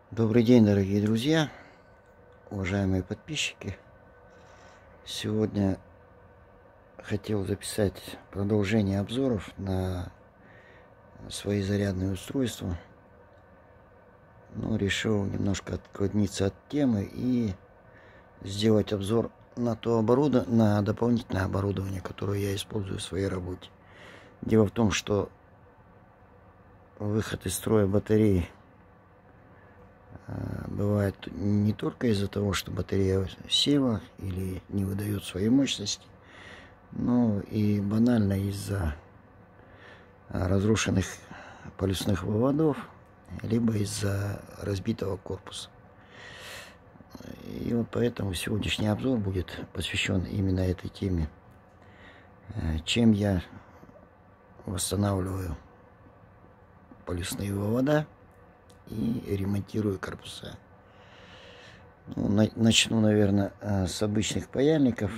Добрый день, дорогие друзья, уважаемые подписчики. Сегодня хотел записать продолжение обзоров на свои зарядные устройства. Но решил немножко отклониться от темы и сделать обзор на на дополнительное оборудование, которое я использую в своей работе. Дело в том, что выход из строя батареи бывает не только из-за того, что батарея села или не выдает своей мощности, но и банально из-за разрушенных полюсных выводов, либо из-за разбитого корпуса. И вот поэтому сегодняшний обзор будет посвящен именно этой теме. Чем я восстанавливаю полюсные вывода и ремонтирую корпуса. Начну, наверное, с обычных паяльников,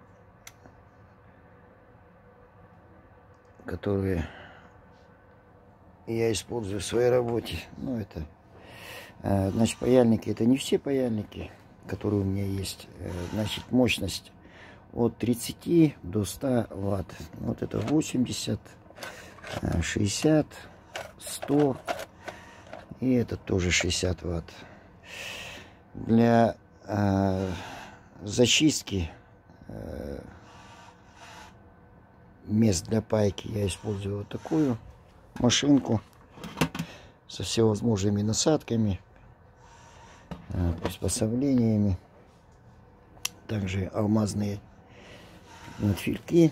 которые я использую в своей работе. Значит, паяльники — это не все паяльники, которые у меня есть. Значит, мощность от 30 до 100 ватт. Вот это 80, 60, 100. И этот тоже 60 ватт. Для зачистки мест для пайки я использую вот такую машинку со всевозможными насадками, приспособлениями. Также алмазные надфильки.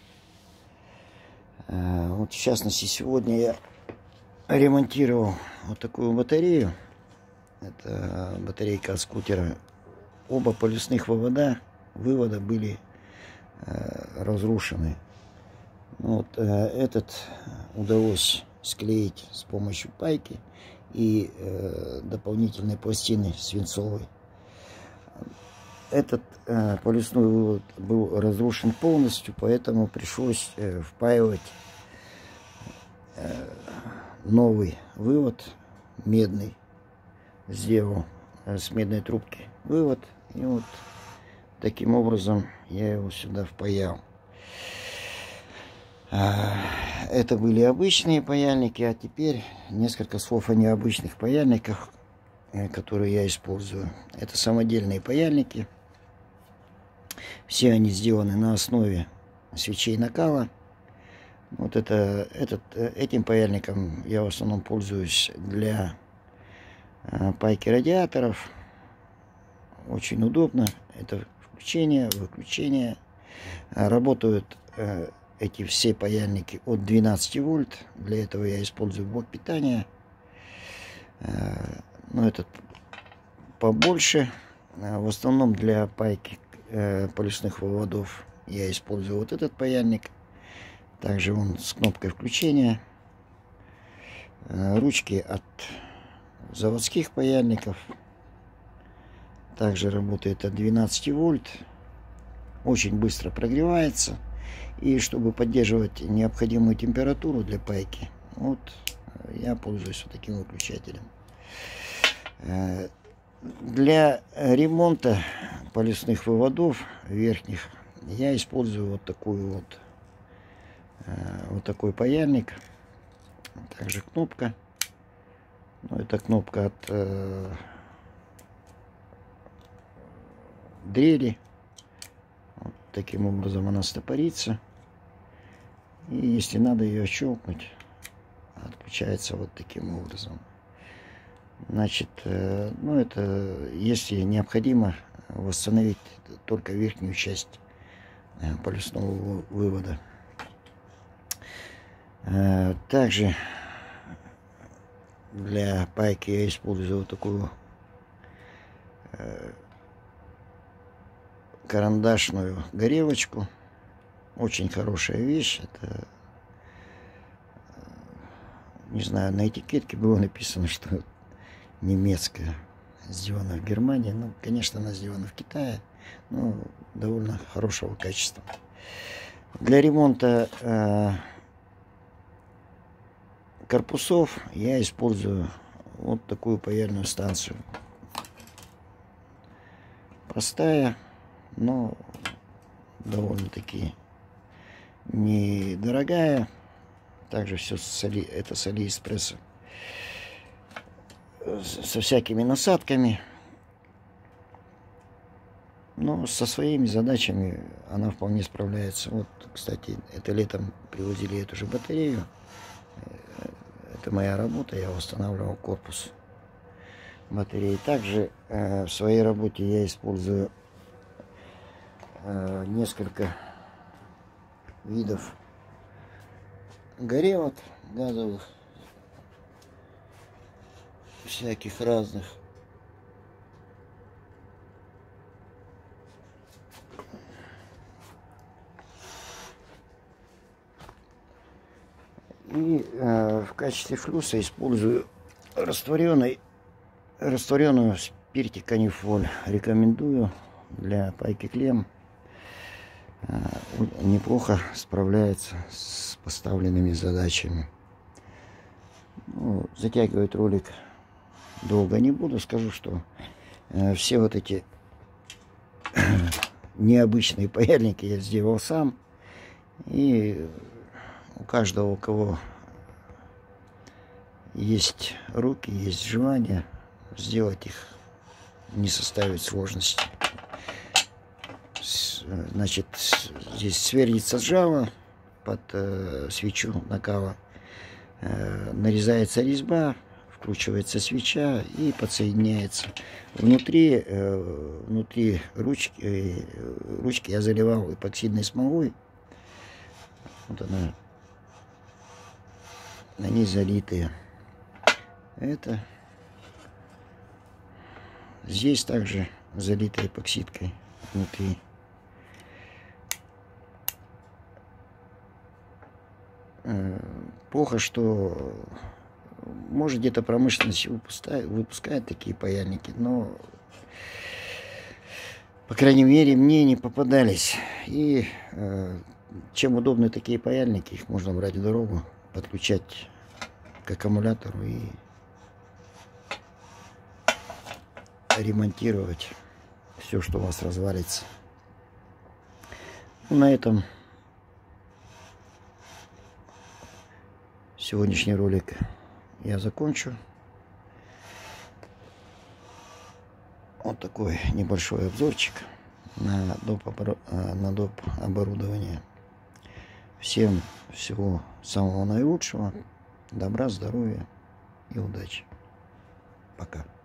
Вот в частности сегодня я ремонтировал вот такую батарею. Это батарейка от скутера. Оба полюсных вывода были разрушены. Вот этот удалось склеить с помощью пайки и дополнительной пластины свинцовой. Этот полюсной вывод был разрушен полностью, поэтому пришлось впаивать новый вывод медный. Сделал с медной трубки вывод, и вот таким образом я его сюда впаял. Это были обычные паяльники, а теперь несколько слов о необычных паяльниках, которые я использую. Это самодельные паяльники. Все они сделаны на основе свечей накала. Вот этим паяльником я в основном пользуюсь для пайки радиаторов. Очень удобно. Это включение, выключение. Работают эти все паяльники от 12 вольт. Для этого я использую блок питания. Но этот побольше. В основном для пайки полюсных выводов я использую вот этот паяльник. Также он с кнопкой включения. Ручки от заводских паяльников. Также работает от 12 вольт. Очень быстро прогревается. И чтобы поддерживать необходимую температуру для пайки, вот я пользуюсь вот таким выключателем. Для ремонта полюсных выводов верхних я использую вот такой паяльник. Также кнопка. Это кнопка от дрели. Вот таким образом она стопорится. И если надо ее щелкнуть, отключается вот таким образом. Значит, это если необходимо восстановить только верхнюю часть полюсного вывода. Также для пайки я использую вот такую карандашную горелочку. Очень хорошая вещь. Это, не знаю, на этикетке было написано, что немецкая, сделана в Германии. Ну, конечно, она сделана в Китае, но довольно хорошего качества. Для ремонта корпусов я использую вот такую паяльную станцию. Простая, но довольно-таки недорогая. Также все это с Алиэкспресса. Со всякими насадками. Но со своими задачами она вполне справляется. Вот, кстати, это летом привозили эту же батарею. Это моя работа, я восстанавливал корпус батареи. Также в своей работе я использую несколько видов горелок газовых, всяких разных. И в качестве флюса использую растворенную в спирте канифоль. Рекомендую для пайки клем. Неплохо справляется с поставленными задачами. Ну, затягивать ролик долго не буду. Скажу, что все вот эти необычные паяльники я сделал сам. И у каждого, у кого есть руки, есть желание, сделать их не составит сложности. Значит, здесь свернется жало под свечу накала, нарезается резьба, вкручивается свеча и подсоединяется. Внутри ручки я заливал эпоксидной смолой. Вот она. Они залитые. Это здесь также залито эпоксидкой внутри. Плохо, что может где-то промышленность выпускает такие паяльники, но по крайней мере мне не попадались. И чем удобны такие паяльники, их можно брать в дорогу, подключать к аккумулятору и ремонтировать все, что у вас развалится. Ну, на этом сегодняшний ролик я закончу. Вот такой небольшой обзорчик на доп. Оборудование. Всем всего самого наилучшего. Добра, здоровья и удачи. Пока.